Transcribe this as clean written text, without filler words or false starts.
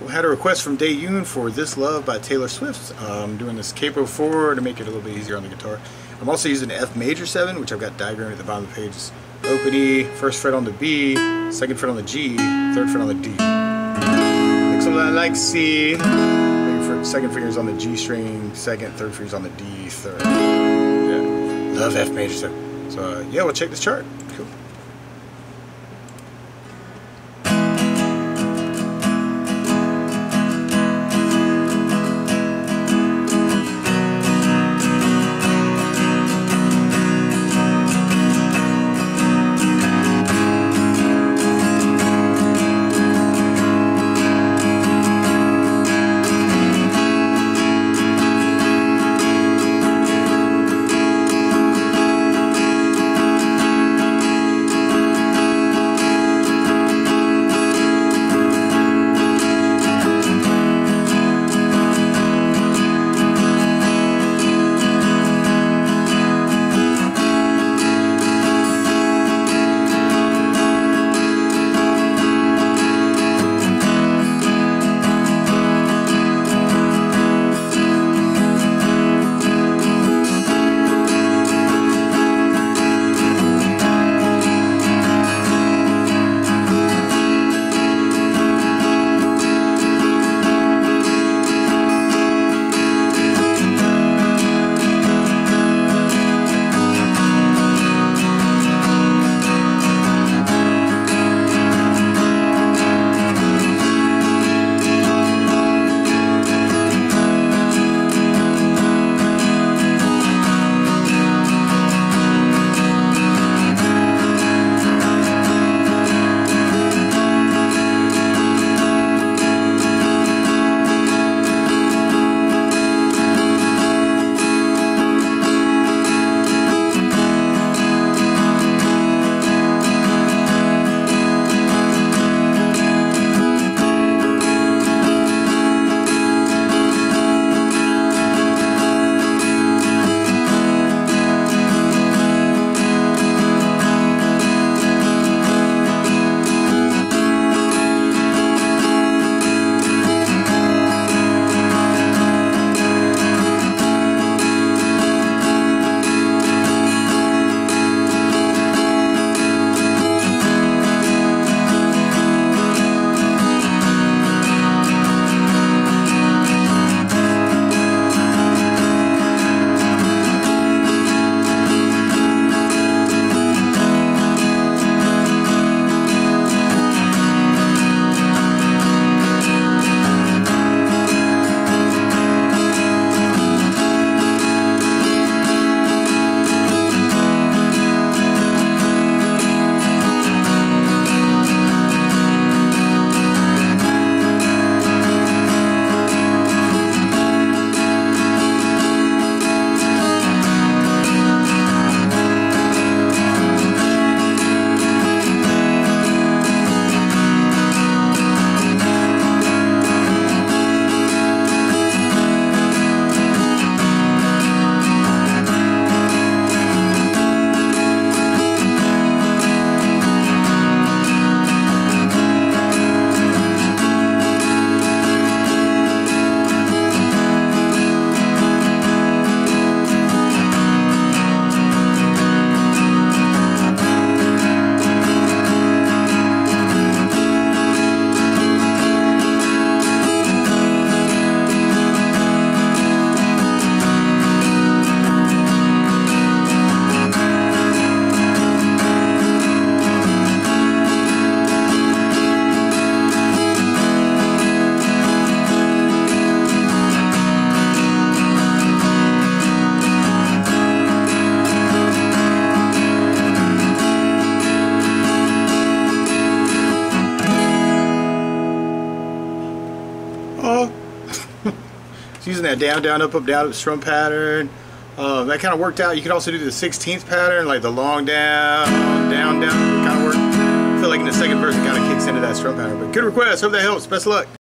had a request from Dae Yoon for This Love by Taylor Swift. I'm doing this capo 4 to make it a little bit easier on the guitar. I'm also using an F major 7, which I've got diagrammed at the bottom of the page. It's open E, first fret on the B, second fret on the G, third fret on the D. Looks a lot like C. Second finger's on the G string, second, third finger's on the D, third. Yeah. Love F major 7. So yeah, we'll check this chart. Cool. using that down, down, up, down strum pattern. That kind of worked out. You could also do the 16th pattern, like the long down, down, down. Kind of work. I feel like in the second verse it kind of kicks into that strum pattern. But good request. Hope that helps. Best of luck.